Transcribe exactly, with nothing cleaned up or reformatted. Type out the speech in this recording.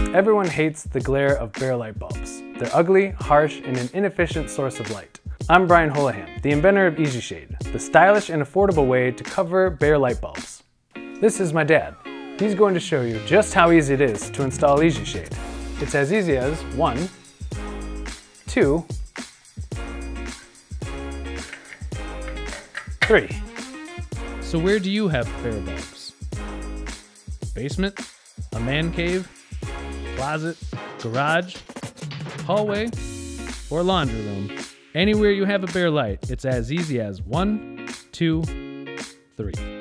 Everyone hates the glare of bare light bulbs. They're ugly, harsh, and an inefficient source of light. I'm Brian Holohan, the inventor of Easy Shade, the stylish and affordable way to cover bare light bulbs. This is my dad. He's going to show you just how easy it is to install Easy Shade. It's as easy as one, two, three. So where do you have bare bulbs? Basement? A man cave? Closet? Garage? Hallway? Or laundry room? Anywhere you have a bare light, it's as easy as one, two, three.